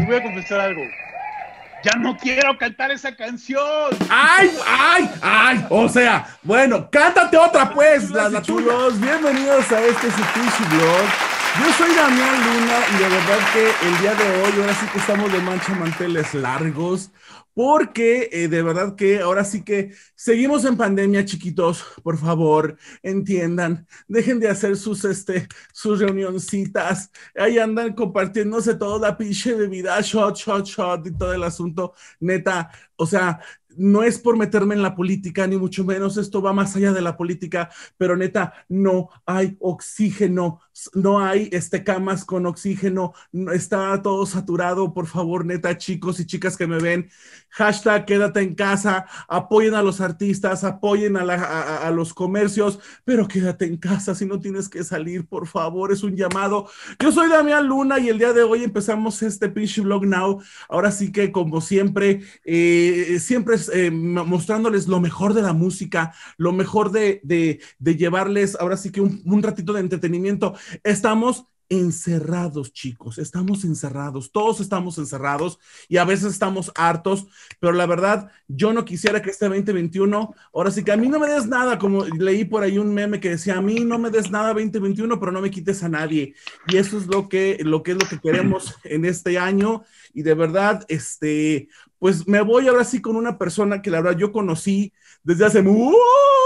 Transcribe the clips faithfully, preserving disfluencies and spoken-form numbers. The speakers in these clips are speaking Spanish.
les voy a confesar algo. Ya no quiero cantar esa canción. ¡Ay, ay, ay! O sea, bueno, cántate otra pues, la, la Chulos, bienvenidos a este su pinche blog. Yo soy Damián Luna y de verdad que el día de hoy, ahora sí que estamos de mancha manteles largos, porque eh, de verdad que ahora sí que seguimos en pandemia, chiquitos, por favor, entiendan, dejen de hacer sus, este, sus reunioncitas, ahí andan compartiéndose toda la pinche bebida, shot, shot, shot y todo el asunto, neta, o sea, no es por meterme en la política, ni mucho menos, esto va más allá de la política, pero neta, no hay oxígeno, no hay este, camas con oxígeno, no, está todo saturado, por favor, neta, chicos y chicas que me ven, hashtag quédate en casa, apoyen a los artistas, apoyen a, la, a, a los comercios, pero quédate en casa si no tienes que salir, por favor, es un llamado. Yo soy Damián Luna y el día de hoy empezamos este pinche vlog now, ahora sí que como siempre, eh, siempre Eh, mostrándoles lo mejor de la música, lo mejor de, de, de llevarles ahora sí que un, un ratito de entretenimiento. Estamos encerrados, chicos, estamos encerrados, todos estamos encerrados y a veces estamos hartos, pero la verdad, yo no quisiera que este veinte veintiuno, ahora sí que a mí no me des nada, como leí por ahí un meme que decía, a mí no me des nada veinte veintiuno, pero no me quites a nadie, y eso es lo que, lo que es lo que queremos en este año, y de verdad, este, pues me voy ahora sí con una persona que la verdad yo conocí desde hace mucho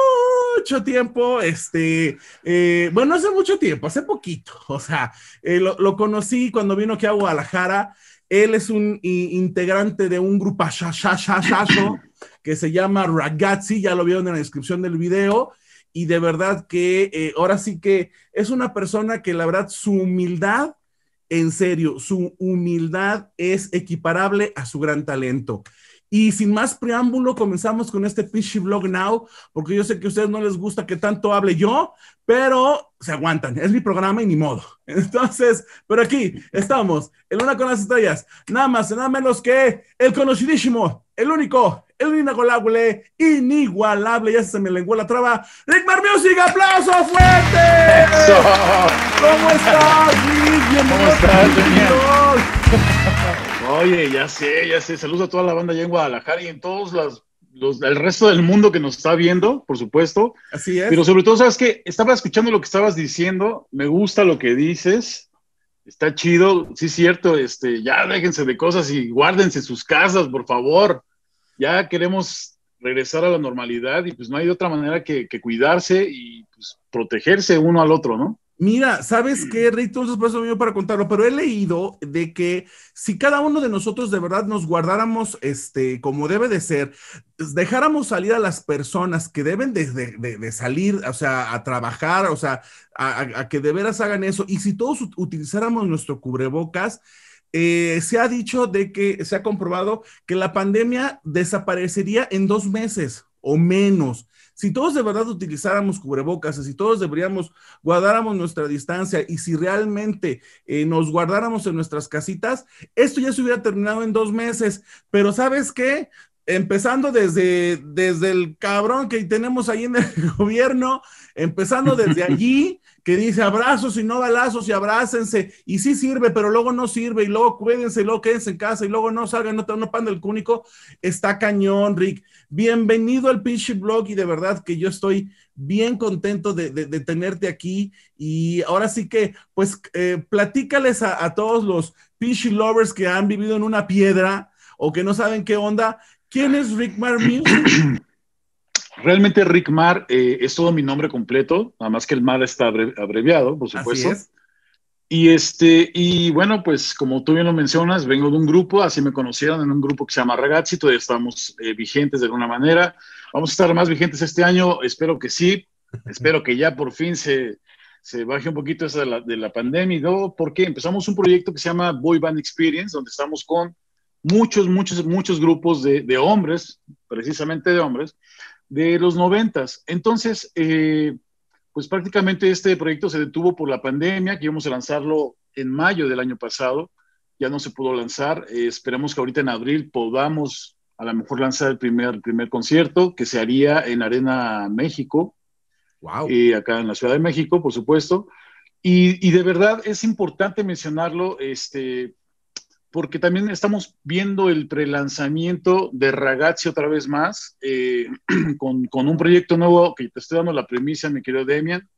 tiempo, este, eh, bueno, hace mucho tiempo, hace poquito, o sea, eh, lo, lo conocí cuando vino aquí a Guadalajara. Él es un i, integrante de un grupo que se llama Ragazzi, ya lo vieron en la descripción del video, y de verdad que eh, ahora sí que es una persona que la verdad su humildad, en serio, su humildad es equiparable a su gran talento. Y sin más preámbulo, comenzamos con este pinche vlog now, porque yo sé que a ustedes no les gusta que tanto hable yo, pero se aguantan, es mi programa y ni modo. Entonces, pero aquí estamos, en Una con las Estrellas, nada más, nada menos que el conocidísimo, el único, el inigualable, inigualable, ya se me lenguó la traba, Rickmar Music, ¡aplauso fuerte! ¡Eso! ¿Cómo estás, Rick? Bienvenido. ¿Cómo estás, Damián? Oye, ya sé, ya sé, saludos a toda la banda allá en Guadalajara y en todos los, los, el resto del mundo que nos está viendo, por supuesto. Así es. Pero sobre todo, ¿sabes qué? Estaba escuchando lo que estabas diciendo, me gusta lo que dices, está chido, sí es cierto, este, ya déjense de cosas y guárdense sus casas, por favor. Ya queremos regresar a la normalidad y pues no hay de otra manera que, que cuidarse y pues protegerse uno al otro, ¿no? Mira, ¿sabes qué, Rick? Tú no paso mío para contarlo, pero he leído de que si cada uno de nosotros de verdad nos guardáramos este, como debe de ser, dejáramos salir a las personas que deben de, de, de, de salir, o sea, a trabajar, o sea, a, a que de veras hagan eso, y si todos utilizáramos nuestro cubrebocas, eh, se ha dicho de que se ha comprobado que la pandemia desaparecería en dos meses o menos. Si todos de verdad utilizáramos cubrebocas, si todos deberíamos, guardáramos nuestra distancia y si realmente eh, nos guardáramos en nuestras casitas, esto ya se hubiera terminado en dos meses. Pero ¿sabes qué? Empezando desde, desde el cabrón que tenemos ahí en el gobierno, empezando desde allí, que dice abrazos y no balazos y abrácense, y sí sirve, pero luego no sirve, y luego cuídense, y luego quédense en casa, y luego no salgan, no, no pan del cúnico, está cañón, Rick. Bienvenido al pinche blog, y de verdad que yo estoy bien contento de, de, de tenerte aquí, y ahora sí que, pues, eh, platícales a, a todos los pinche lovers que han vivido en una piedra, o que no saben qué onda, ¿quién es Rickmar Music? Realmente Rickmar eh, es todo mi nombre completo, nada más que el mar está abreviado, por supuesto. Así es. Y, este, y bueno, pues como tú bien lo mencionas, vengo de un grupo, así me conocieron en un grupo que se llama Ragazzi, todavía estamos eh, vigentes de alguna manera. Vamos a estar más vigentes este año, espero que sí, espero que ya por fin se, se baje un poquito esa de la, de la pandemia, ¿no? Porque empezamos un proyecto que se llama Boy Band Experience, donde estamos con muchos, muchos, muchos grupos de, de hombres, precisamente de hombres, de los noventas. Entonces, eh, pues prácticamente este proyecto se detuvo por la pandemia, que íbamos a lanzarlo en mayo del año pasado, ya no se pudo lanzar, eh, esperemos que ahorita en abril podamos a lo mejor lanzar el primer, el primer concierto, que se haría en Arena México, wow. eh, acá en la Ciudad de México, por supuesto, y, y de verdad es importante mencionarlo, este, porque también estamos viendo el prelanzamiento de Ragazzi otra vez más, eh, con, con un proyecto nuevo que te estoy dando la premisa, mi querido Demian.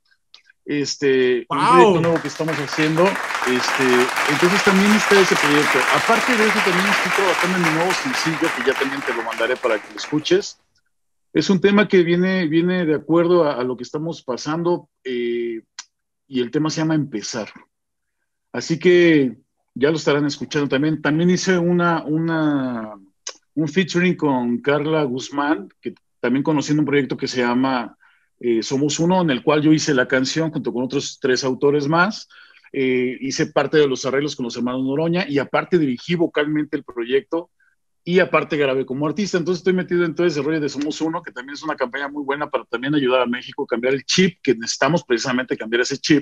Este, ¡Wow! Un proyecto nuevo que estamos haciendo. Este, entonces también está ese proyecto. Aparte de eso, también estoy trabajando en mi nuevo sencillo, que ya también te lo mandaré para que lo escuches. Es un tema que viene, viene de acuerdo a, a lo que estamos pasando, eh, y el tema se llama Empezar. Así que ya lo estarán escuchando también. También hice una, una, un featuring con Carla Guzmán, que también conociendo un proyecto que se llama eh, Somos Uno, en el cual yo hice la canción junto con otros tres autores más. Eh, hice parte de los arreglos con los hermanos Noroña y aparte dirigí vocalmente el proyecto y aparte grabé como artista. Entonces estoy metido en todo ese rollo de Somos Uno, que también es una campaña muy buena para también ayudar a México a cambiar el chip, que necesitamos precisamente cambiar ese chip.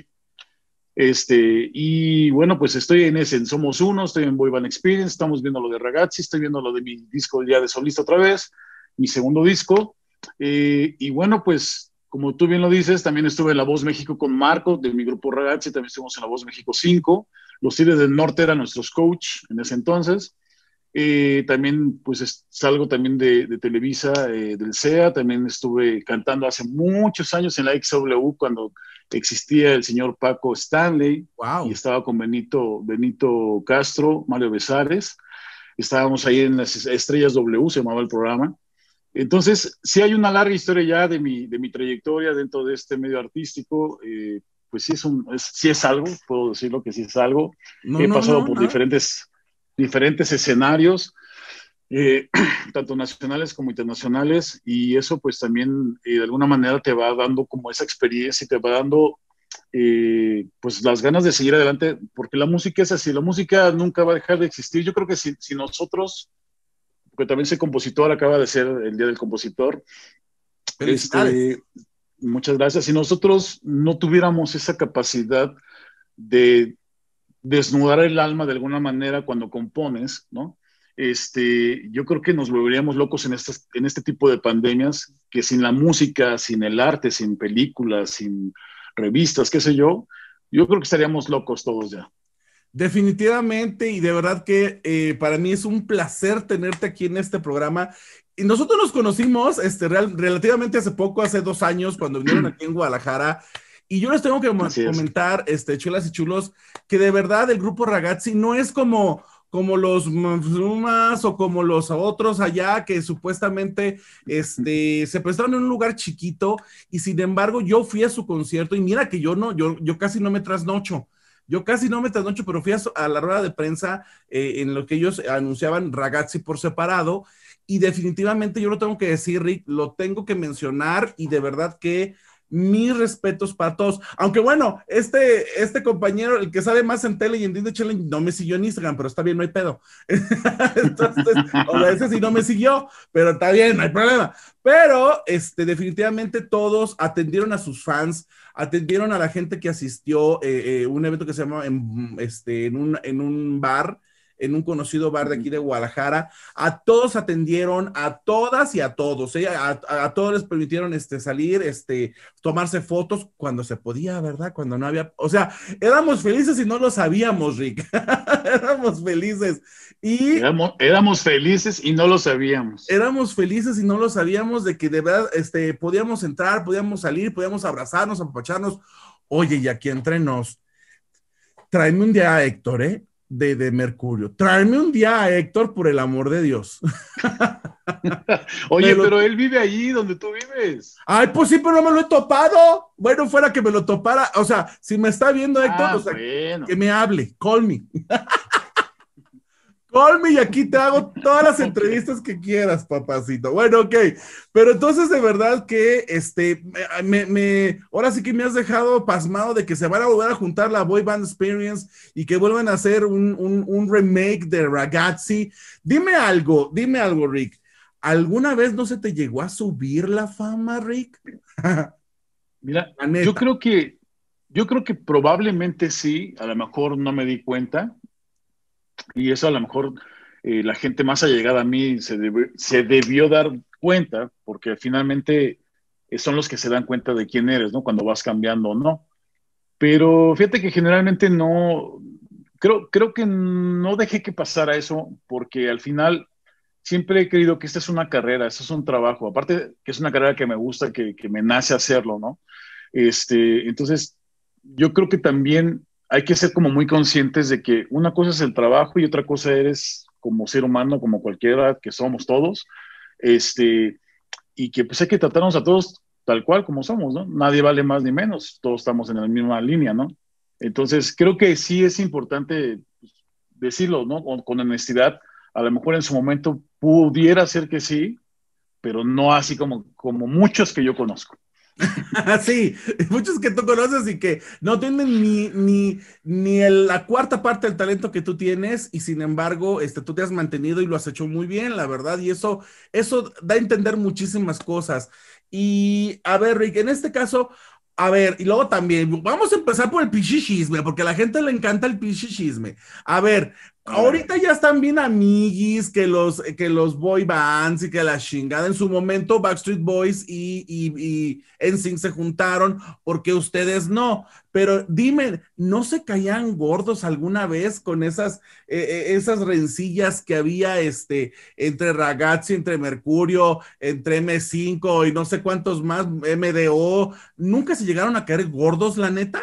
Este, y bueno, pues estoy en ese, en Somos Uno, estoy en Boy Band Experience, estamos viendo lo de Ragazzi, estoy viendo lo de mi disco ya de solista otra vez, mi segundo disco. Eh, y bueno, pues como tú bien lo dices, también estuve en La Voz México con Marco, de mi grupo Ragazzi, también estuvimos en La Voz México cinco, los Tigres del Norte eran nuestros coach en ese entonces. Eh, también pues es, salgo también de, de Televisa, eh, del C E A, también estuve cantando hace muchos años en la X W cuando existía el señor Paco Stanley. Wow. Y estaba con Benito, Benito Castro, Mario Besares, estábamos ahí en las Estrellas W, se llamaba el programa. Entonces, sí hay una larga historia ya de mi, de mi trayectoria dentro de este medio artístico. Eh, pues sí es, un, es, sí es algo, puedo decirlo que sí es algo. No, He no, pasado no, por no. diferentes, diferentes escenarios, eh, tanto nacionales como internacionales, y eso pues también eh, de alguna manera te va dando como esa experiencia y te va dando eh, pues las ganas de seguir adelante, porque la música es así, la música nunca va a dejar de existir. Yo creo que si, si nosotros, porque también soy compositor, acaba de ser el Día del Compositor, Felicidades. este, muchas gracias, si nosotros no tuviéramos esa capacidad de desnudar el alma de alguna manera cuando compones, ¿no? Este, yo creo que nos volveríamos locos en, estas, en este tipo de pandemias, que sin la música, sin el arte, sin películas, sin revistas, qué sé yo, yo creo que estaríamos locos todos ya. Definitivamente, y de verdad que eh, para mí es un placer tenerte aquí en este programa. Y nosotros nos conocimos este, real, relativamente hace poco, hace dos años, cuando vinieron aquí en Guadalajara. Y yo les tengo que Así es. comentar, este, chulas y chulos, que de verdad el grupo Ragazzi no es como, como los Monzumas o como los otros allá que supuestamente este, se prestaron en un lugar chiquito y sin embargo yo fui a su concierto y mira que yo no, yo, yo casi no me trasnocho. Yo casi no me trasnocho, pero fui a, a la rueda de prensa eh, en lo que ellos anunciaban Ragazzi por separado y definitivamente yo lo tengo que decir, Rick, lo tengo que mencionar y de verdad que mis respetos para todos. Aunque bueno, este, este compañero, el que sabe más en tele y en Disney Challenge, no me siguió en Instagram, pero está bien, no hay pedo. Entonces, o sea, ese sí no me siguió, pero está bien, no hay problema. Pero este, definitivamente todos atendieron a sus fans, atendieron a la gente que asistió eh, eh, un evento que se llama en, este, en, un, en un bar, en un conocido bar de aquí de Guadalajara. A todos atendieron, a todas y a todos, ¿eh? a, a, a todos les permitieron este, salir, este, tomarse fotos cuando se podía, ¿verdad? Cuando no había, o sea, éramos felices y no lo sabíamos, Rick. Éramos felices. Y éramos, éramos felices y no lo sabíamos. Éramos felices y no lo sabíamos de que de verdad este, podíamos entrar, podíamos salir, podíamos abrazarnos, apapacharnos. Oye, y aquí entre nos, tráeme un día a Héctor, ¿eh? De, de Mercurio. Tráeme un día a Héctor, por el amor de Dios. Oye, lo... pero él vive allí donde tú vives. Ay, pues sí, pero no me lo he topado. Bueno, fuera que me lo topara. O sea, si me está viendo Héctor, Ah, o sea, bueno. que me hable, call me. Call me y aquí te hago todas las entrevistas que quieras, papacito. Bueno, ok. Pero entonces, de verdad que, este, me, me, ahora sí que me has dejado pasmado de que se van a volver a juntar la Boy Band Experience y que vuelvan a hacer un, un, un remake de Ragazzi. Dime algo, dime algo, Rick. ¿Alguna vez no se te llegó a subir la fama, Rick? Mira, yo creo que, yo creo que probablemente sí, a lo mejor no me di cuenta. Y eso a lo mejor eh, la gente más allegada a mí se, debe, se debió dar cuenta, porque finalmente eh, son los que se dan cuenta de quién eres, ¿no? Cuando vas cambiando o no. Pero fíjate que generalmente no, creo, creo que no dejé que pasara eso porque al final siempre he creído que esta es una carrera, esto es un trabajo, aparte que es una carrera que me gusta, que, que me nace hacerlo, ¿no? Este, entonces, yo creo que también hay que ser como muy conscientes de que una cosa es el trabajo y otra cosa eres como ser humano, como cualquiera que somos todos, este, y que pues hay que tratarnos a todos tal cual como somos, ¿no? Nadie vale más ni menos, todos estamos en la misma línea, ¿no? Entonces, creo que sí es importante pues, decirlo, ¿no? Con, con honestidad, a lo mejor en su momento pudiera ser que sí, pero no así como, como muchos que yo conozco. Sí, muchos que tú conoces y que no tienen ni, ni, ni el- la cuarta parte del talento que tú tienes y sin embargo, este, tú te has mantenido y lo has hecho muy bien, la verdad, y eso, eso da a entender muchísimas cosas. Y a ver, Rick, en este caso, a ver, y luego también, vamos a empezar por el pichichisme, porque a la gente le encanta el pichichisme. A ver, A ver. ahorita ya están bien amiguis que los, que los boy bands y que la chingada. En su momento Backstreet Boys y, y, y N Sync se juntaron porque ustedes no. Pero dime, ¿no se caían gordos alguna vez con esas, eh, eh, esas rencillas que había este, entre Ragazzi, entre Mercurio, entre M cinco y no sé cuántos más, M D O? ¿Nunca se llegaron a caer gordos, la neta?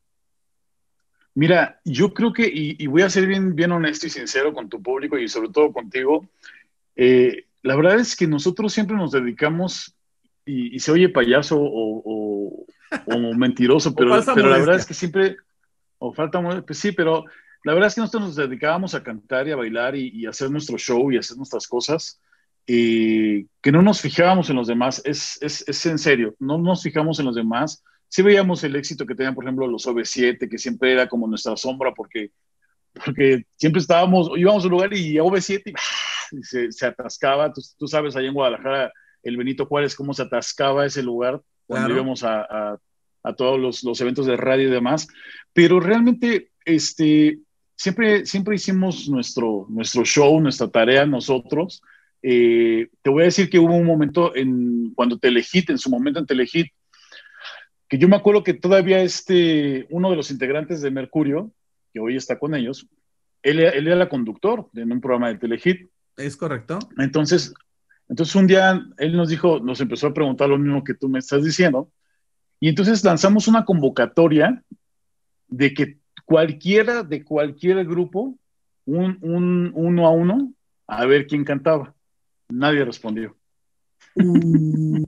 Mira, yo creo que, y, y voy a ser bien, bien honesto y sincero con tu público y sobre todo contigo, eh, la verdad es que nosotros siempre nos dedicamos, y, y se oye payaso o, o- o mentiroso, O pero, falsa pero la verdad modestia. es que siempre, o falta, mu- pues sí, pero la verdad es que nosotros nos dedicábamos a cantar y a bailar y, y hacer nuestro show y hacer nuestras cosas, eh, que no nos fijábamos en los demás, es, es, es en serio, no nos fijamos en los demás. Sí veíamos el éxito que tenían, por ejemplo, los O V siete, que siempre era como nuestra sombra, porque, porque siempre estábamos, íbamos a un lugar y a O V siete y, ¡ah! y se, se atascaba. Tú, tú sabes, allá en Guadalajara, el Benito Juárez, cómo se atascaba ese lugar cuando Claro. íbamos a, a, a todos los, los, eventos de radio y demás. Pero realmente, este, siempre, siempre hicimos nuestro, nuestro show, nuestra tarea nosotros. Eh, te voy a decir que hubo un momento en, cuando Telehit, en su momento en Telehit, que yo me acuerdo que todavía este, uno de los integrantes de Mercurio, que hoy está con ellos, él, él era conductor en un programa de Telehit. ¿Es correcto? Entonces, entonces un día él nos dijo, nos empezó a preguntar lo mismo que tú me estás diciendo, y entonces lanzamos una convocatoria de que cualquiera de cualquier grupo, un, un uno a uno, a ver quién cantaba. Nadie respondió. Uh,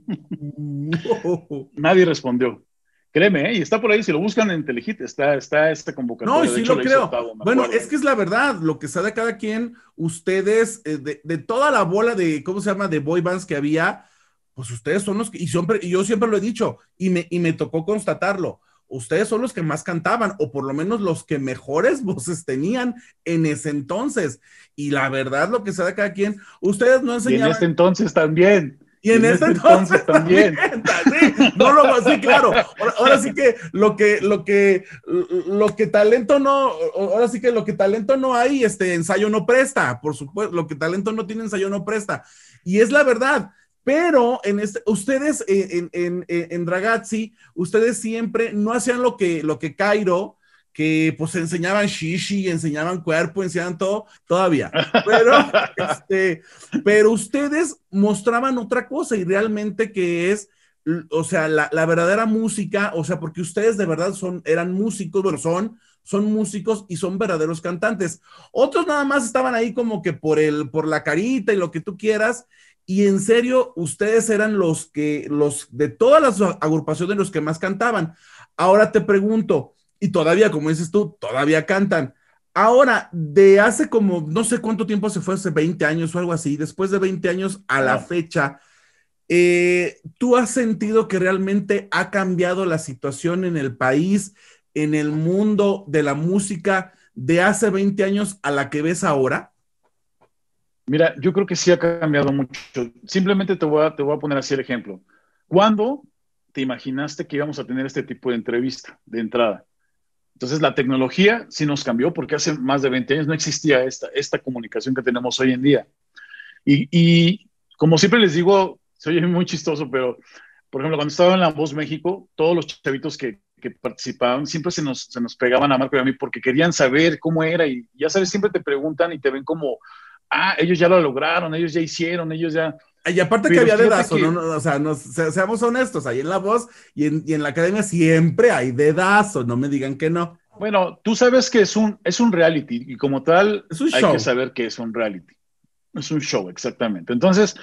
Nadie respondió. Créeme, ¿eh? Y está por ahí, si lo buscan en Telehit, está, está esta No, y convocatoria. De sí hecho, lo la hizo creo. Octavo, me Bueno, acuerdo. es que es la verdad, lo que sabe cada quien, ustedes, eh, de, de toda la bola de, ¿cómo se llama?, de boy bands que había, pues ustedes son los que, y, siempre, y yo siempre lo he dicho, y me, y me tocó constatarlo, ustedes son los que más cantaban, o por lo menos los que mejores voces tenían en ese entonces. Y la verdad, lo que sabe cada quien, ustedes no Y en enseñaban. este entonces también. Y Y en en este este entonces entonces también, también. sí, no lo, sí, claro. Ahora, ahora sí que lo que, lo que, lo que talento no, ahora sí que lo que talento no hay, este ensayo no presta, por supuesto, lo que talento no tiene, ensayo no presta. Y es la verdad. Pero en este, ustedes en, en, en, en Ragazzi, ustedes siempre no hacían lo que, lo que Cairo, que pues enseñaban shishi, enseñaban cuerpo, enseñaban todo, todavía. Pero, este, pero ustedes mostraban otra cosa y realmente que es, o sea, la, la verdadera música, o sea, porque ustedes de verdad son, eran músicos, bueno, son, son músicos y son verdaderos cantantes. Otros nada más estaban ahí como que por el, por la carita y lo que tú quieras, y en serio, ustedes eran los que, los de todas las agrupaciones los que más cantaban. Ahora te pregunto, y todavía, como dices tú, todavía cantan. Ahora, de hace como, no sé cuánto tiempo se fue, hace veinte años o algo así, después de veinte años a la Wow. fecha, eh, ¿tú has sentido que realmente ha cambiado la situación en el país, en el mundo de la música de hace veinte años a la que ves ahora? Mira, yo creo que sí ha cambiado mucho. Simplemente te voy a, te voy a poner así el ejemplo. ¿Cuándo te imaginaste que íbamos a tener este tipo de entrevista de entrada? Entonces, la tecnología sí nos cambió porque hace más de veinte años no existía esta, esta comunicación que tenemos hoy en día. Y, y como siempre les digo, se oye muy chistoso, pero por ejemplo, cuando estaba en La Voz México, todos los chavitos que, que participaban, siempre se nos, se nos pegaban a Marco y a mí porque querían saber cómo era y ya sabes, siempre te preguntan y te ven como, ah, ellos ya lo lograron, ellos ya hicieron, ellos ya... Y aparte Pero que había fíjate dedazo, que- ¿no? No, o sea, nos- se- seamos honestos, ahí en La Voz y en, y en la academia siempre hay dedazo, no me digan que no. Bueno, tú sabes que es un, es un reality y como tal Es un hay show. que saber que es un reality. Es un show, exactamente. Entonces,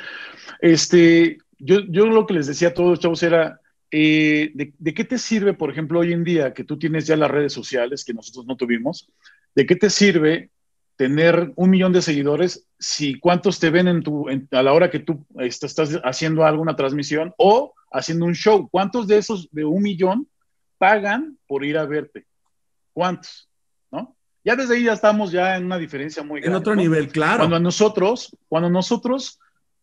este, yo, yo lo que les decía a todos los chavos era, eh, de, ¿de qué te sirve, por ejemplo, hoy en día que tú tienes ya las redes sociales que nosotros no tuvimos? ¿De qué te sirve tener un millón de seguidores si cuántos te ven en tu, en- a la hora que tú este, estás haciendo alguna transmisión o haciendo un show? ¿Cuántos de esos de un millón pagan por ir a verte? ¿Cuántos? ¿No? Ya desde ahí ya estamos ya en una diferencia muy En grande. otro ¿no? nivel, claro. Cuando a nosotros, cuando nosotros,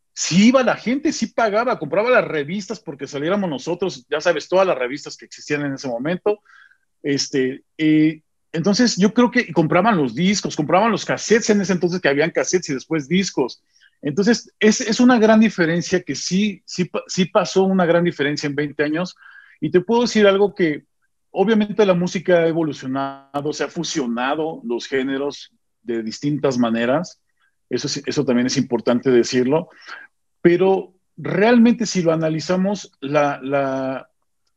sí iba la gente, sí pagaba, compraba las revistas porque saliéramos nosotros, ya sabes, todas las revistas que existían en ese momento. Este, eh, entonces yo creo que compraban los discos, compraban los cassettes en ese entonces que habían cassettes y después discos. Entonces es, es una gran diferencia que sí, sí, sí pasó una gran diferencia en veinte años. Y te puedo decir algo que obviamente la música ha evolucionado, se ha fusionado los géneros de distintas maneras. Eso, es- eso también es importante decirlo. Pero realmente si lo analizamos, la, la,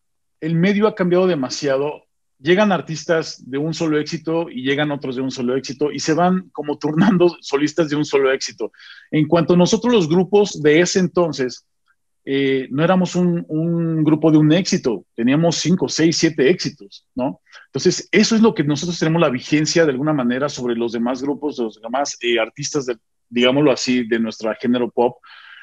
el medio ha cambiado demasiado. Llegan artistas de un solo éxito y llegan otros de un solo éxito y se van como turnando solistas de un solo éxito. En cuanto a nosotros los grupos de ese entonces, eh, no éramos un, un, grupo de un éxito, teníamos cinco, seis, siete éxitos, ¿no? Entonces, eso es lo que nosotros tenemos la vigencia de alguna manera sobre los demás grupos, los demás eh, artistas, de, digámoslo así, de nuestro género pop,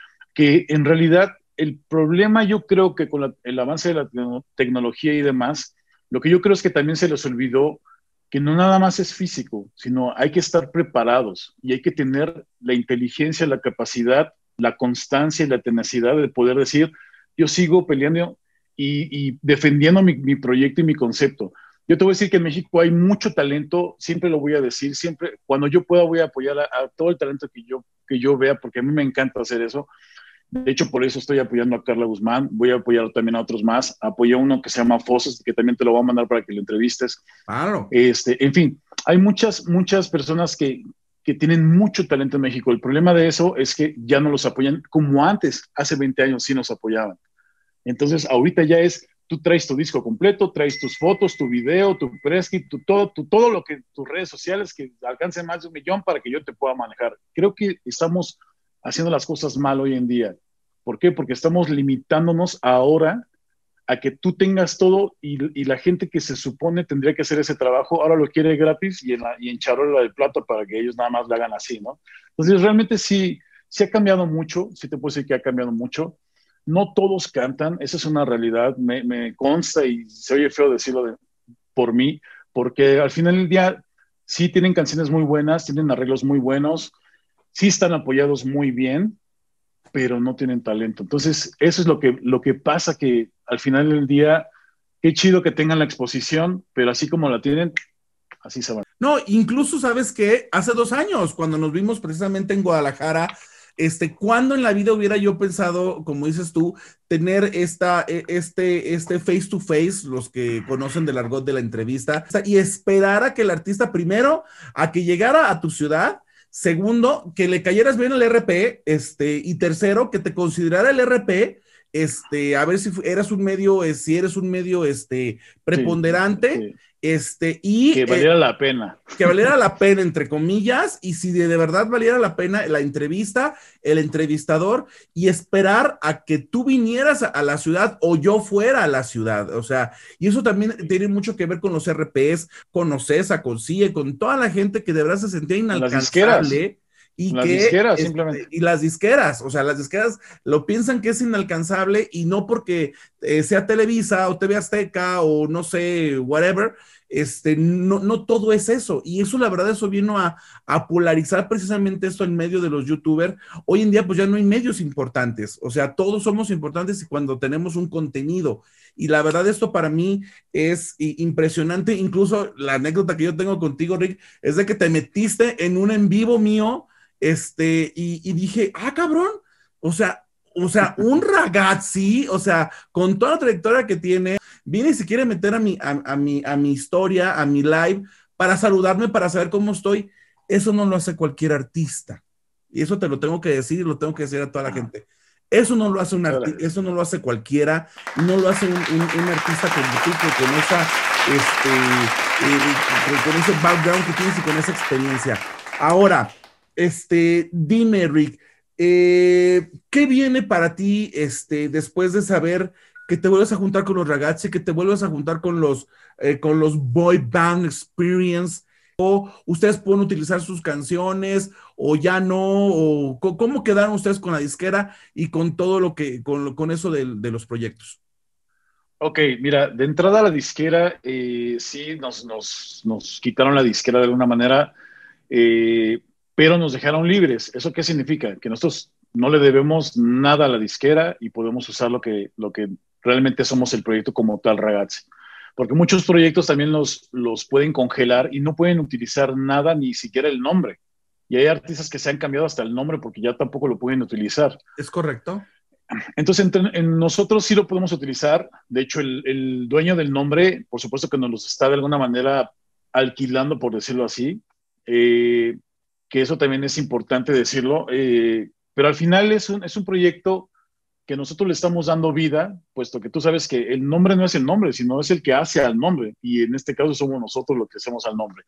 que en realidad el problema yo creo que con la, el avance de la te tecnología y demás, lo que yo creo es que también se les olvidó que no nada más es físico, sino hay que estar preparados y hay que tener la inteligencia, la capacidad, la constancia y la tenacidad de poder decir, yo sigo peleando y, y defendiendo mi, mi proyecto y mi concepto. Yo te voy a decir que en México hay mucho talento, siempre lo voy a decir, siempre, cuando yo pueda voy a apoyar a, a todo el talento que yo, que yo vea, porque a mí me encanta hacer eso. De hecho, por eso estoy apoyando a Carla Guzmán, voy a apoyar también a otros más. Apoyé a uno que se llama Fosses, que también te lo voy a mandar para que lo entrevistes. Claro. Este, en fin, hay muchas, muchas personas que, que tienen mucho talento en México. El problema de eso es que ya no los apoyan como antes, hace veinte años sí nos apoyaban. Entonces, ahorita ya es, tú traes tu disco completo, traes tus fotos, tu video, tu press kit, tu, todo, tu, todo lo que tus redes sociales que alcancen más de un millón para que yo te pueda manejar. Creo que estamos haciendo las cosas mal hoy en día. ¿Por qué? Porque estamos limitándonos ahora a que tú tengas todo y, y la gente que se supone tendría que hacer ese trabajo, ahora lo quiere gratis y en, la, y en charola de plata para que ellos nada más lo hagan así, ¿no? Entonces, realmente sí, sí ha cambiado mucho, sí te puedo decir que ha cambiado mucho. No todos cantan, esa es una realidad, me, me consta y se oye feo decirlo de, por mí, porque al final del día sí tienen canciones muy buenas, tienen arreglos muy buenos, sí están apoyados muy bien, pero no tienen talento. Entonces, eso es lo que, lo que pasa, que al final del día, qué chido que tengan la exposición, pero así como la tienen, así se van. No, incluso, ¿sabes qué? Hace dos años, cuando nos vimos precisamente en Guadalajara, este, ¿cuándo en la vida hubiera yo pensado, como dices tú, tener esta, este, este face to face, los que conocen del argot de la entrevista, y esperar a que el artista, primero, a que llegara a tu ciudad, segundo, que le cayeras bien el R P, este, y tercero, que te considerara el R P, este, a ver si eras un medio, si eres un medio, este, preponderante, sí, sí. este, y... Que valiera eh, la pena. Que valiera la pena, entre comillas, y si de, de verdad valiera la pena la entrevista, el entrevistador, y esperar a que tú vinieras a, a la ciudad o yo fuera a la ciudad, o sea, y eso también tiene mucho que ver con los R Ps, con Ocesa, con C I E, con toda la gente que de verdad se sentía inalcanzable. Y las que, disqueras, este, simplemente. Y las disqueras, o sea, las disqueras lo piensan que es inalcanzable y no porque eh, sea Televisa o T V Azteca o no sé, whatever, este, no, no todo es eso. Y eso, la verdad, eso vino a, a polarizar precisamente esto en medio de los youtubers. Hoy en día, pues ya no hay medios importantes, o sea, todos somos importantes cuando tenemos un contenido. Y la verdad, esto para mí es impresionante. Incluso la anécdota que yo tengo contigo, Rick, es de que te metiste en un en vivo mío. Este, y, y dije, ah, cabrón, o sea, o sea, un ragazzi, o sea, con toda la trayectoria que tiene, viene y se quiere meter a mi, a, a mi, a mi historia, a mi live, para saludarme, para saber cómo estoy. Eso no lo hace cualquier artista. Y eso te lo tengo que decir y lo tengo que decir a toda la gente. Eso no lo hace un artista, eso no lo hace cualquiera, no lo hace un, un, un artista como tú, que con esa, este, eh, con ese background que tienes y con esa experiencia. Ahora, este, dime, Rick, eh, ¿qué viene para ti, este, después de saber que te vuelves a juntar con los ragazzi, que te vuelves a juntar con los, eh, con los Boy Band Experience? ¿O ustedes pueden utilizar sus canciones o ya no? ¿O cómo quedaron ustedes con la disquera y con todo lo que, con, con eso de, de los proyectos? Ok, mira, de entrada a la disquera, eh, sí, nos, nos, nos quitaron la disquera de alguna manera, eh, pero nos dejaron libres. ¿Eso qué significa? Que nosotros no le debemos nada a la disquera y podemos usar lo que, lo que realmente somos el proyecto como tal, ragazzi. Porque muchos proyectos también los, los pueden congelar y no pueden utilizar nada, ni siquiera el nombre. Y hay artistas que se han cambiado hasta el nombre porque ya tampoco lo pueden utilizar. ¿Es correcto? Entonces, entre, en nosotros sí lo podemos utilizar. De hecho, el, el dueño del nombre, por supuesto que nos los está de alguna manera alquilando, por decirlo así, eh, que eso también es importante decirlo. Eh, pero al final es un, es un proyecto que nosotros le estamos dando vida, puesto que tú sabes que el nombre no es el nombre, sino es el que hace al nombre, y en este caso somos nosotros los que hacemos al nombre.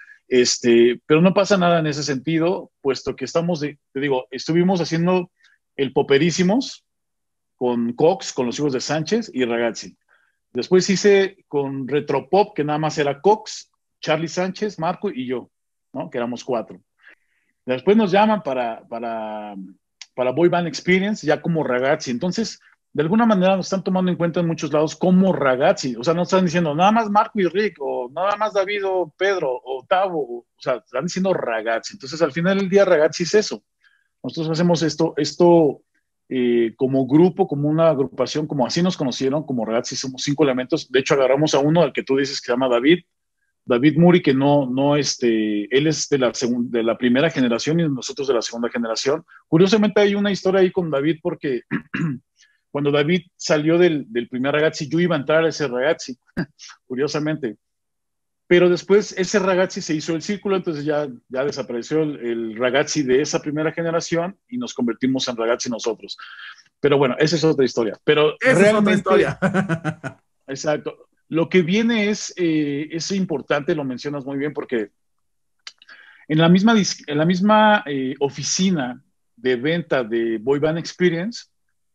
Este, pero no pasa nada en ese sentido, puesto que estamos, de, te digo, estuvimos haciendo el Poperísimos con Cox, con los hijos de Sánchez y Ragazzi. Después hice con Retropop, que nada más era Cox, Charlie Sánchez, Marco y yo, ¿no? Que éramos cuatro. Después nos llaman para... para para Boy Band Experience, ya como ragazzi. Entonces, de alguna manera nos están tomando en cuenta en muchos lados como ragazzi. O sea, no están diciendo nada más Marco y Rick, o nada más David o Pedro, o Tavo. O, o sea, están diciendo ragazzi. Entonces, al final del día, ragazzi es eso. Nosotros hacemos esto, esto eh, como grupo, como una agrupación, como así nos conocieron, como ragazzi. Somos cinco elementos. De hecho, agarramos a uno, al que tú dices que se llama David, David Muri, que no, no, este, él es de la, de la primera generación y nosotros de la segunda generación. Curiosamente hay una historia ahí con David porque cuando David salió del, del primer ragazzi, yo iba a entrar a ese ragazzi, curiosamente. Pero después ese ragazzi se hizo el círculo, entonces ya, ya desapareció el, el ragazzi de esa primera generación y nos convertimos en ragazzi nosotros. Pero bueno, esa es otra historia. Pero esa realmente, es otra historia. Exacto. Lo que viene es, eh, es importante, lo mencionas muy bien, porque en la misma, en la misma eh, oficina de venta de Boy Band Experience,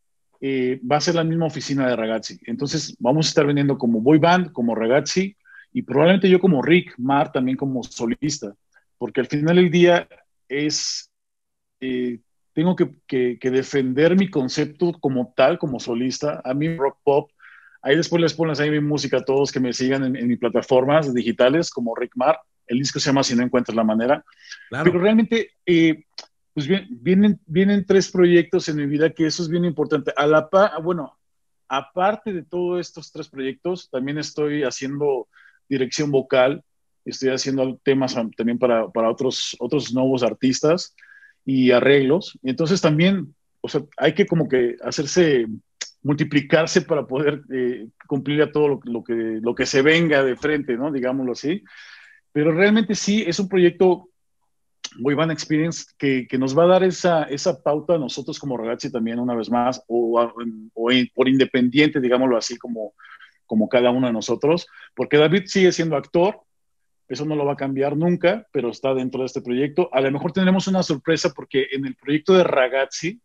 eh, va a ser la misma oficina de ragazzi. Entonces vamos a estar vendiendo como Boy Band, como ragazzi, y probablemente yo como Rick Mar también como solista, porque al final del día es, eh, tengo que, que, que defender mi concepto como tal, como solista. A mí rock pop, ahí después les pones ahí mi música a todos que me sigan en, en mis plataformas digitales como Rick Mar. El disco se llama Si no encuentras la manera. Claro. Pero realmente, eh, pues bien, vienen, vienen tres proyectos en mi vida que eso es bien importante. A la par, bueno, aparte de todos estos tres proyectos, también estoy haciendo dirección vocal, estoy haciendo temas también para, para otros, otros nuevos artistas y arreglos. Y entonces también, o sea, hay que como que hacerse... multiplicarse para poder eh, cumplir a todo lo, lo, que, lo que se venga de frente, ¿no? Digámoslo así. Pero realmente sí, es un proyecto Boy Band Experience que, que nos va a dar esa, esa pauta a nosotros como ragazzi también una vez más, o, o por independiente, digámoslo así, como, como cada uno de nosotros, porque David sigue siendo actor, eso no lo va a cambiar nunca, pero está dentro de este proyecto. A lo mejor tendremos una sorpresa porque en el proyecto de ragazzi,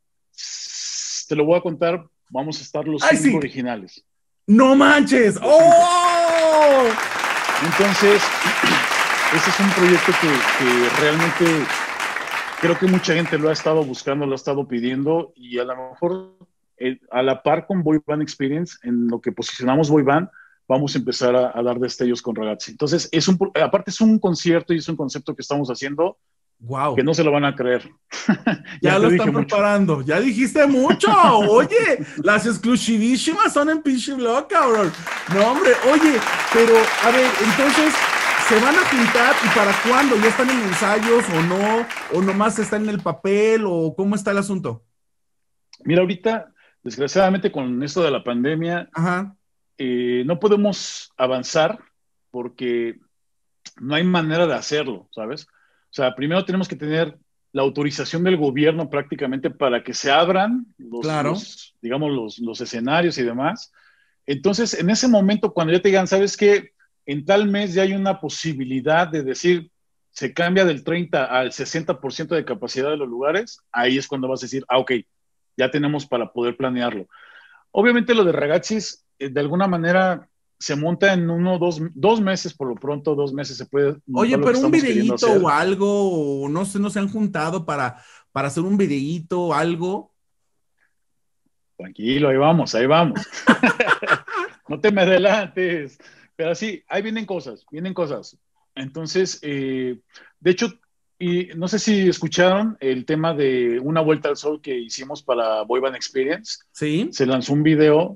te lo voy a contar, vamos a estar los Ay, cinco sí. originales. ¡No manches! ¡Oh! Entonces, ese es un proyecto que, que realmente creo que mucha gente lo ha estado buscando, lo ha estado pidiendo, y a lo mejor eh, a la par con Boy Band Experience, en lo que posicionamos Boy Band, vamos a empezar a, a dar destellos con ragazzi. Entonces, es un, aparte es un concierto y es un concepto que estamos haciendo. Wow. Que no se lo van a creer. ya, ya lo están preparando. Mucho. Ya dijiste mucho. Oye, las exclusivísimas son en pinche blog, cabrón. No, hombre, oye, pero a ver, entonces, ¿se van a pintar y para cuándo? ¿Ya están en ensayos o no? ¿O nomás están en el papel? ¿O cómo está el asunto? Mira, ahorita, desgraciadamente, con esto de la pandemia, Ajá. eh, no podemos avanzar porque no hay manera de hacerlo, ¿sabes? O sea, primero tenemos que tener la autorización del gobierno prácticamente para que se abran los, Claro. los digamos, los, los escenarios y demás. Entonces, en ese momento, cuando ya te digan, ¿sabes qué? En tal mes ya hay una posibilidad de decir, se cambia del treinta al sesenta por ciento de capacidad de los lugares, ahí es cuando vas a decir, ah, ok, ya tenemos para poder planearlo. Obviamente lo de Ragazzis, eh, de alguna manera se monta en uno, dos, dos meses, por lo pronto, dos meses se puede Oye, montar lo que pero un estamos queriendo videíto hacer. o algo, o no sé, no se han juntado para, para hacer un videíto o algo. Tranquilo, ahí vamos, ahí vamos. No te me adelantes. Pero sí, ahí vienen cosas, vienen cosas. Entonces, eh, de hecho, y no sé si escucharon el tema de una vuelta al sol que hicimos para Boy Band Experience. Sí, Se lanzó un video,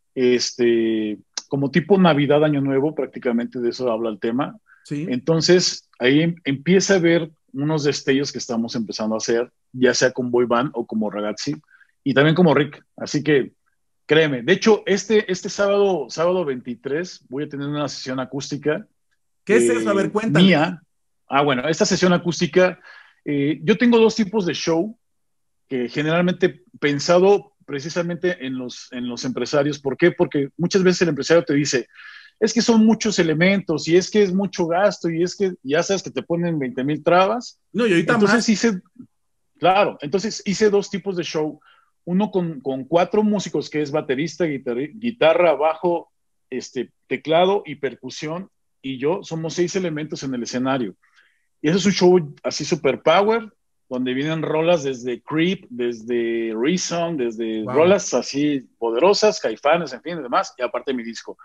este, como tipo Navidad, Año Nuevo, prácticamente de eso habla el tema. sí. Entonces, ahí em- empieza a ver unos destellos que estamos empezando a hacer, ya sea con Boy Band o como Ragazzi, y también como Rick. Así que créeme. De hecho, este, este sábado, sábado veintitrés, voy a tener una sesión acústica ¿Qué es eso? A ver, eh, cuéntame. mía. Ah, bueno, esta sesión acústica, eh, yo tengo dos tipos de show que generalmente pensado precisamente en los, en los empresarios. ¿Por qué? Porque muchas veces el empresario te dice, es que son muchos elementos y es que es mucho gasto y es que ya sabes que te ponen veinte mil trabas. No, y ahorita Entonces más. hice, claro, entonces hice dos tipos de show. Uno con, con cuatro músicos, que es baterista, guitarra, guitarra, bajo, este, teclado y percusión, y yo somos seis elementos en el escenario. Y eso es un show así super power, donde vienen rolas desde Creep, desde Reason, desde Wow. rolas así poderosas, Caifanes, en fin, y demás, y aparte mi disco.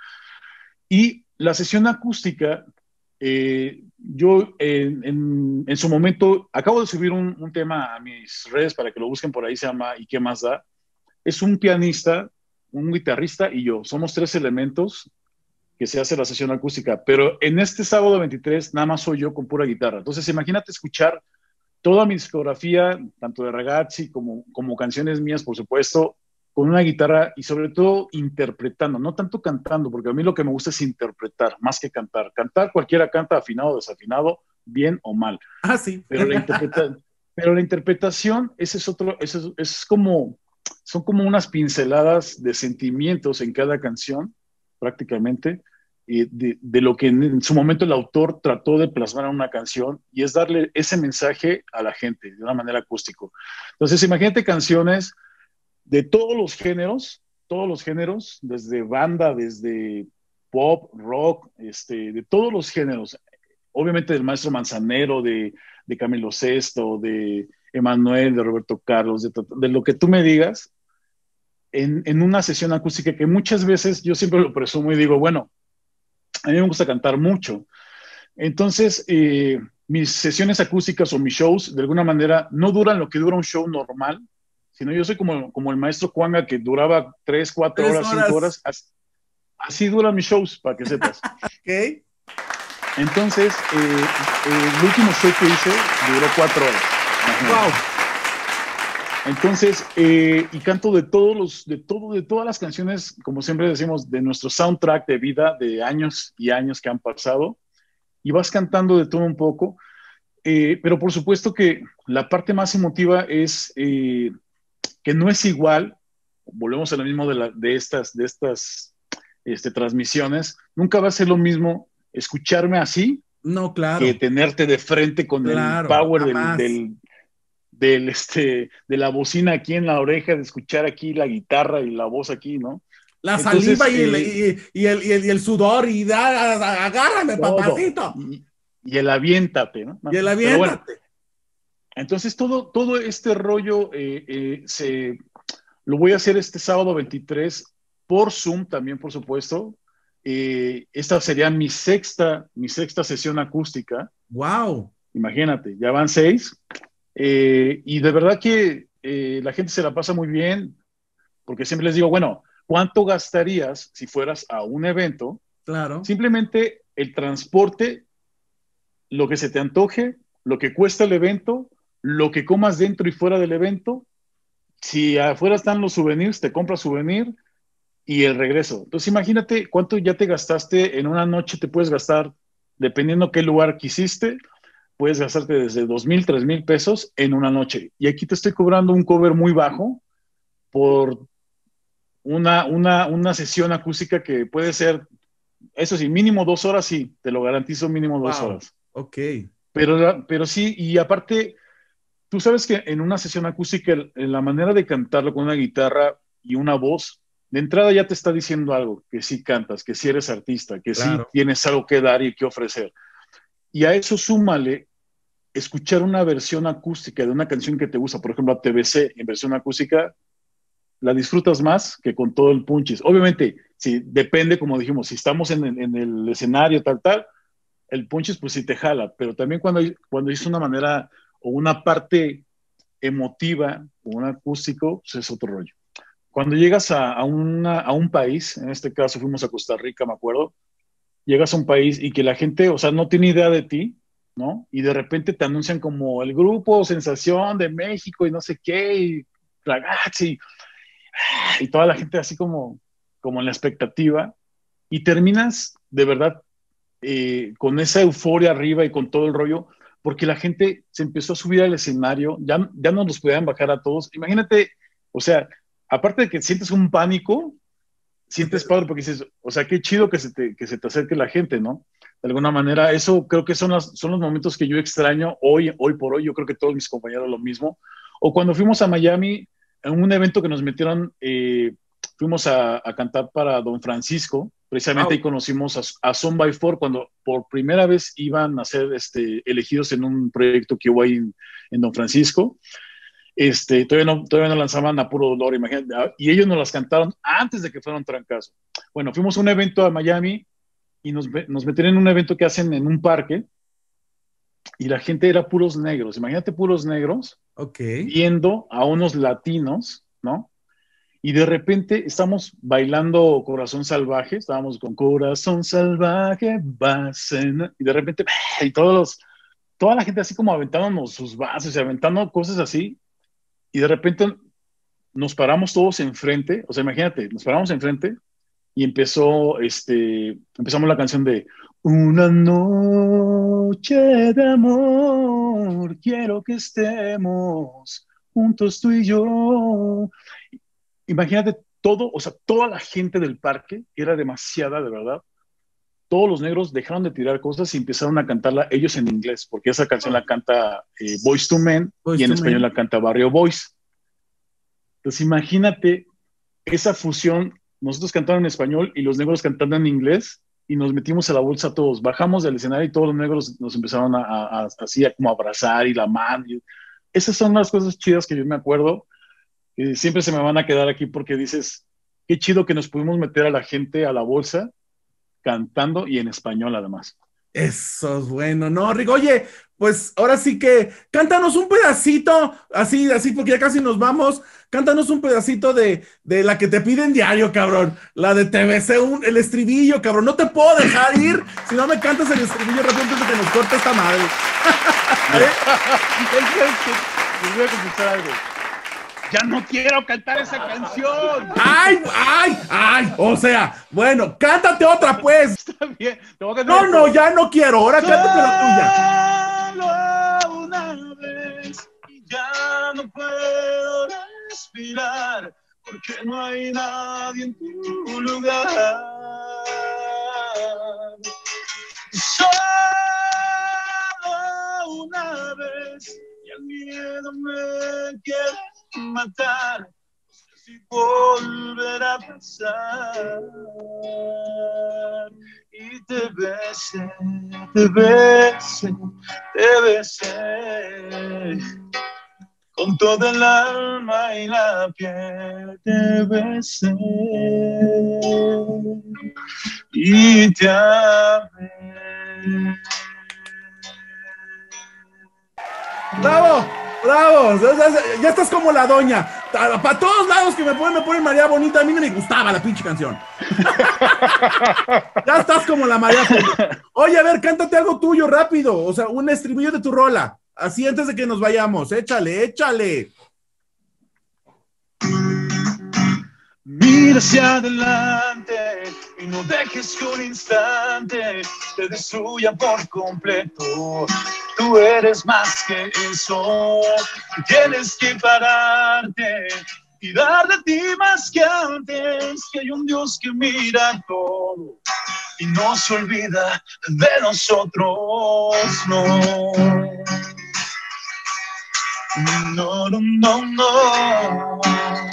Y la sesión acústica, eh, yo en, en, en, su momento acabo de subir un, un tema a mis redes para que lo busquen por ahí, se llama ¿Y qué más da? Es un pianista, un guitarrista y yo. Somos tres elementos que se hace la sesión acústica, pero en este sábado veintitrés nada más soy yo con pura guitarra. Entonces imagínate escuchar toda mi discografía, tanto de Ragazzi como, como canciones mías, por supuesto, con una guitarra y sobre todo interpretando, no tanto cantando, porque a mí lo que me gusta es interpretar, más que cantar. Cantar cualquiera canta afinado o desafinado, bien o mal, Ah, sí. pero la, interpreta pero la interpretación, ese es otro, ese es, es como, son como unas pinceladas de sentimientos en cada canción, prácticamente, eh, de, de lo que en, en su momento el autor trató de plasmar en una canción, y es darle ese mensaje a la gente de una manera acústica. Entonces, imagínate canciones de todos los géneros, todos los géneros, desde banda, desde pop, rock, este, de todos los géneros, obviamente del maestro Manzanero, de, de Camilo Sesto, de Emanuel, de Roberto Carlos, de, de lo que tú me digas, en, en una sesión acústica que muchas veces yo siempre lo presumo y digo, bueno, a mí me gusta cantar mucho. Entonces, eh, mis sesiones acústicas o mis shows, de alguna manera, no duran lo que dura un show normal, sino yo soy como, como el maestro Juanga, que duraba tres, cuatro Tres horas, cinco horas. horas. Así, así duran mis shows, para que sepas. Ok. Entonces, eh, eh, el último show que hice duró cuatro horas. Wow. Entonces, eh, y canto de todos los, de todo, de todas las canciones, como siempre decimos, de nuestro soundtrack de vida, de años y años que han pasado, y vas cantando de todo un poco. Eh, pero por supuesto que la parte más emotiva es eh, que no es igual, volvemos a lo mismo de, la, de estas, de estas este, transmisiones, nunca va a ser lo mismo escucharme así No, que claro. tenerte de frente con el Claro. power del, Jamás. del, del, este, de la bocina aquí en la oreja, de escuchar aquí la guitarra y la voz aquí, ¿no? La saliva Entonces, y el, eh, y, y el, y el, y el sudor y da, agárrame, todo, papacito. y, y el aviéntate, ¿no? Y el Pero bueno, aviéntate. entonces todo, todo este rollo eh, eh, se, lo voy a hacer este sábado veintitrés por Zoom también, por supuesto. Eh, esta sería mi sexta, mi sexta sesión acústica. Wow. Imagínate, ya van seis. Eh, y de verdad que eh, la gente se la pasa muy bien, porque siempre les digo, bueno, ¿cuánto gastarías si fueras a un evento? Claro. Simplemente el transporte, lo que se te antoje, lo que cuesta el evento, lo que comas dentro y fuera del evento. Si afuera están los souvenirs, te compras souvenir y el regreso. Entonces imagínate cuánto ya te gastaste en una noche, te puedes gastar, dependiendo qué lugar quisiste, puedes gastarte desde dos mil, tres mil pesos en una noche. Y aquí te estoy cobrando un cover muy bajo por una, una, una sesión acústica que puede ser, eso sí, mínimo dos horas, sí, te lo garantizo, mínimo dos Wow. horas. Ok. Pero, pero sí, y aparte, tú sabes que en una sesión acústica, en la manera de cantarlo con una guitarra y una voz, de entrada ya te está diciendo algo, que sí cantas, que sí eres artista, que sí Claro. tienes algo que dar y que ofrecer. Y a eso súmale escuchar una versión acústica de una canción que te gusta, por ejemplo, a T B C en versión acústica, la disfrutas más que con todo el punchis. Obviamente, sí, depende, como dijimos, si estamos en, en el escenario, tal, tal, el punchis pues sí te jala, pero también cuando, cuando hizo una manera o una parte emotiva o un acústico, pues es otro rollo. Cuando llegas a, a, una, a un país, en este caso fuimos a Costa Rica, me acuerdo, llegas a un país y que la gente, o sea, no tiene idea de ti, ¿no? Y de repente te anuncian como el grupo Sensación de México y no sé qué, y Ragazzi, y toda la gente así como, como en la expectativa, y terminas de verdad eh, con esa euforia arriba y con todo el rollo, porque la gente se empezó a subir al escenario, ya, ya no nos podían bajar a todos. Imagínate, o sea, aparte de que sientes un pánico, sientes padre porque dices, o sea, qué chido que se te, que se te acerque la gente, ¿no? De alguna manera, eso creo que son, las, son los momentos que yo extraño hoy, hoy por hoy, yo creo que todos mis compañeros lo mismo. O cuando fuimos a Miami, en un evento que nos metieron, eh, fuimos a, a cantar para Don Francisco, precisamente Wow. ahí conocimos a, a Son by Four cuando por primera vez iban a ser este, elegidos en un proyecto que hubo ahí en, en Don Francisco. Este, todavía, no, todavía no lanzaban a puro dolor, imagínate, y ellos nos las cantaron antes de que fuera un trancazo. Bueno, fuimos a un evento a Miami y nos, nos metieron en un evento que hacen en un parque y la gente era puros negros, imagínate puros negros Ok. viendo a unos latinos, ¿no? Y de repente estamos bailando Corazón Salvaje, estábamos con Corazón Salvaje, vas en... y de repente, y todos los, toda la gente así como aventándonos sus vasos y aventando cosas así, y de repente nos paramos todos enfrente, o sea, imagínate, nos paramos enfrente y empezó, este, empezamos la canción de Una noche de amor, quiero que estemos juntos tú y yo. Imagínate todo, o sea, toda la gente del parque, era demasiada, de verdad. Todos los negros dejaron de tirar cosas y empezaron a cantarla ellos en inglés, porque esa canción la canta eh, Boyz two Men Boyz y en two español Men. la canta Barrio Boys. Entonces imagínate esa fusión, nosotros cantando en español y los negros cantando en inglés, y nos metimos a la bolsa todos, bajamos del escenario y todos los negros nos empezaron a, a, a así a como abrazar y la mano. Y esas son las cosas chidas que yo me acuerdo, que siempre se me van a quedar aquí porque dices, qué chido que nos pudimos meter a la gente a la bolsa cantando y en español además. Eso es bueno, ¿no, Rick? Oye, pues ahora sí que cántanos un pedacito, así, así, porque ya casi nos vamos. Cántanos un pedacito de, de la que te piden diario, cabrón. La de T V C, un, el estribillo, cabrón. No te puedo dejar ir si no me cantas el estribillo rápido antes de que nos corte esta madre. Les voy a confesar algo. Ya no quiero cantar esa canción. ¡Ay, ay, ay! O sea, bueno, cántate otra, pues. Está bien. Te voy a cantar No, no, ya no quiero. Ahora cántate la tuya. Solo una vez y ya no puedo respirar porque no hay nadie en tu lugar. Solo una vez y el miedo me quiere matar. No sé si volverá a pasar. Y te besé, te besé, te besé con todo el alma y la piel. Te besé y te amé. ¡Bravo! ¡Bravo! Ya estás como la doña. Para todos lados que me ponen, me ponen María Bonita. A mí no me gustaba la pinche canción. Ya estás como la María Bonita. Oye, a ver, cántate algo tuyo rápido. O sea, un estribillo de tu rola. Así antes de que nos vayamos. Échale, échale. Mira hacia adelante y no dejes que un instante te destruya por completo. Tú eres más que eso. Tienes que pararte y dar de ti más que antes. Que hay un Dios que mira todo y no se olvida de nosotros. No. No, no, no, no.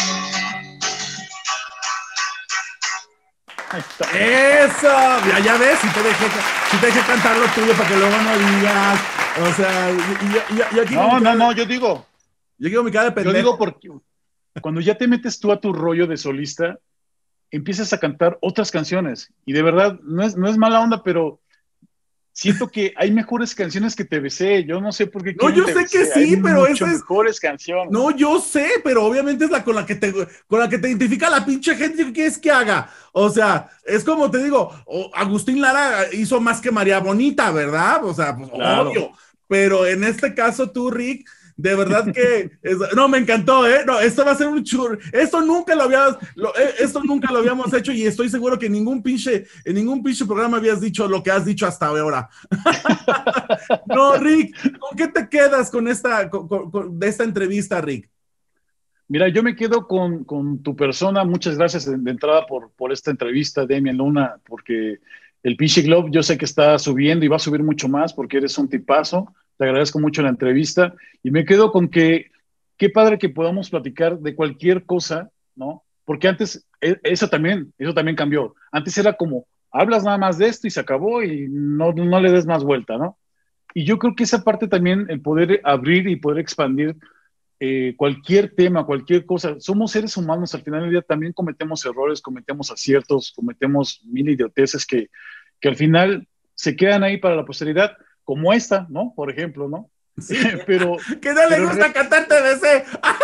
Eso, ya, ya ves, si te dejé, si te dejé cantar lo tuyo para que luego no digas, o sea, yo, yo, yo aquí no, no, no, yo digo, yo digo mi cara de pendejo. Yo digo porque cuando ya te metes tú a tu rollo de solista, empiezas a cantar otras canciones, y de verdad, no es, no es mala onda, pero siento que hay mejores canciones que Te Besé. Yo no sé por qué. No, yo sé que sí, pero esa es mejores canciones. No, yo sé, pero obviamente es la con la que te con la que te identifica la pinche gente que quieres que haga. O sea, es como te digo, Agustín Lara hizo más que María Bonita, ¿verdad? O sea, pues claro. Obvio. Pero en este caso tú, Rick, de verdad que es, no, me encantó, ¿eh? No, esto va a ser un chur. Esto nunca lo habías, lo, esto nunca lo habíamos hecho, y estoy seguro que en ningún pinche, en ningún pinche programa habías dicho lo que has dicho hasta ahora. No, Rick, ¿con qué te quedas con esta, con, con, de esta entrevista, Rick? Mira, yo me quedo con, con tu persona. Muchas gracias de, de entrada por, por esta entrevista, Demian Luna, porque el pinche Globe yo sé que está subiendo y va a subir mucho más porque eres un tipazo. Te agradezco mucho la entrevista y me quedo con que qué padre que podamos platicar de cualquier cosa, ¿no? Porque antes, eso también, eso también cambió. Antes era como, hablas nada más de esto y se acabó y no, no le des más vuelta, ¿no? Y yo creo que esa parte también, el poder abrir y poder expandir eh, cualquier tema, cualquier cosa. Somos seres humanos, al final del día también cometemos errores, cometemos aciertos, cometemos mil idioteces que, que al final se quedan ahí para la posteridad, como esta, ¿no? Por ejemplo, ¿no? Sí. Pero que no le gusta re... cantar Te Besé.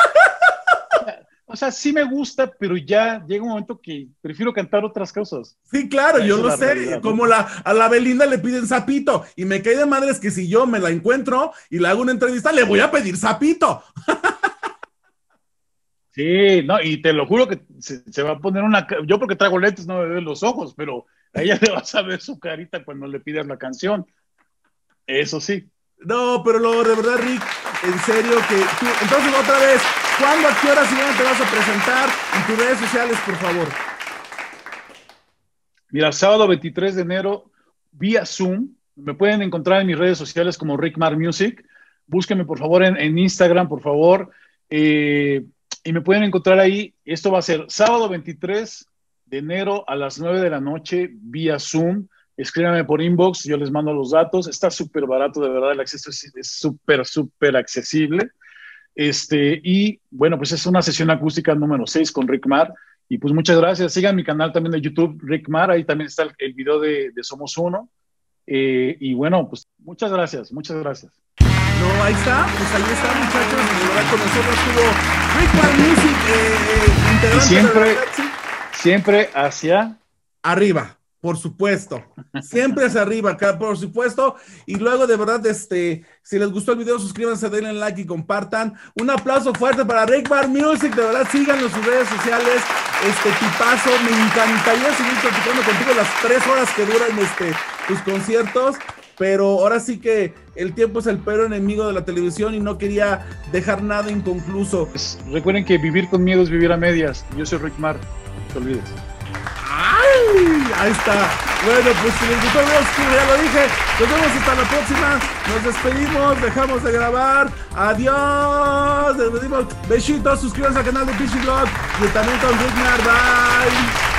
O sea, sí me gusta, pero ya llega un momento que prefiero cantar otras cosas. Sí, claro, yo lo sé. Realidad, como ¿no? la, a la Belinda le piden sapito, y me cae de madres que si yo me la encuentro y le hago una entrevista, le voy a pedir sapito. Sí, no, y te lo juro que se, se va a poner una... Yo porque traigo lentes no me veo los ojos, pero a ella le vas a ver su carita cuando le pidas la canción. Eso sí. No, pero lo de verdad, Rick, en serio que tú... Entonces, otra vez, ¿cuándo, a qué hora, si te vas a presentar en tus redes sociales, por favor? Mira, sábado veintitrés de enero, vía Zoom. Me pueden encontrar en mis redes sociales como Rick Mar Music. Búsquenme, por favor, en, en Instagram, por favor. Eh, y me pueden encontrar ahí. Esto va a ser sábado veintitrés de enero a las nueve de la noche, vía Zoom. Escríbanme por inbox, yo les mando los datos. Está súper barato, de verdad, el acceso es súper, súper accesible. Este, y bueno, pues es una sesión acústica número seis con Rick Mar. Y pues muchas gracias. Sigan mi canal también de YouTube, Rick Mar. Ahí también está el, el video de, de Somos Uno. Eh, y bueno, pues muchas gracias, muchas gracias. No, ahí está, pues ahí está, muchachos. De verdad, con nosotros estuvo Rick Mar Music, eh, eh, integrante siempre, de la verdad, ¿sí? Siempre hacia arriba. Por supuesto, siempre hacia arriba, acá, por supuesto. Y luego, de verdad, este, si les gustó el video, suscríbanse, denle like y compartan. Un aplauso fuerte para Rick Mar Music, de verdad, síganlo en sus redes sociales. Este tipazo, me encantaría seguir platicando contigo las tres horas que duran este, tus conciertos, pero ahora sí que el tiempo es el peor enemigo de la televisión y no quería dejar nada inconcluso. Pues, recuerden que vivir con miedo es vivir a medias. Yo soy Rick Mar, no te olvides. ¡Ay! Ahí está. Bueno, pues si les gustó el video, ya lo dije. Nos vemos hasta la próxima. Nos despedimos, dejamos de grabar. Adiós. Nos despedimos. Besitos, suscríbanse al canal de Pichi Blog y también con Rick Mar. Bye.